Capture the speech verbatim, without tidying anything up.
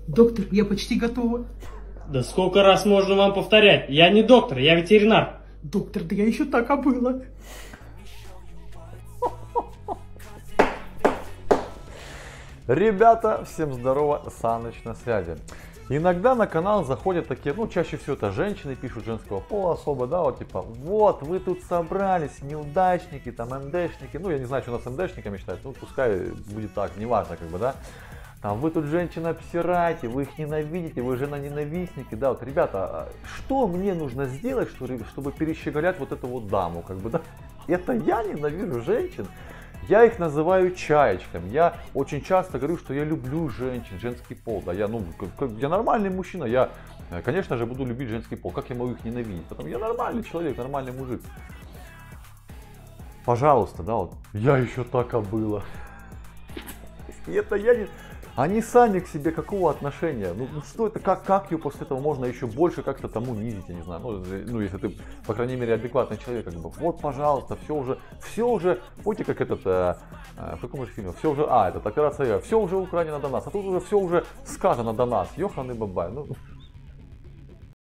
Доктор, я почти готова. Да сколько раз можно вам повторять? Я не доктор, я ветеринар. Доктор, да я еще так обыла. Ребята, всем здорово, Саныч на связи. Иногда на канал заходят такие, ну чаще всего это женщины пишут женского пола особо, да, вот типа, вот вы тут собрались, неудачники, там МДшники, ну я не знаю, что у нас МДшниками считают, ну пускай будет так, неважно как бы, да. Там вы тут женщин обсираете, вы их ненавидите, вы жена-ненавистники, да, вот, ребята, что мне нужно сделать, чтобы перещеголять вот эту вот даму, как бы, да, это я ненавижу женщин, я их называю чаечками, я очень часто говорю, что я люблю женщин, женский пол, да, я, ну, как, я нормальный мужчина, я, конечно же, буду любить женский пол, как я могу их ненавидеть, потому я нормальный человек, нормальный мужик, пожалуйста, да, вот, я еще так обыла, и это я не... Они сами к себе какого отношения? Ну, ну что это, как, как ее после этого можно еще больше как-то там унизить, я не знаю. Ну, ну, если ты, по крайней мере, адекватный человек, как бы, вот, пожалуйста, все уже, все уже, помните, как этот, э, в каком же фильме, все уже, а, это операция, все уже украдено до нас, а тут уже все уже сказано до нас, ёханый бабай, ну.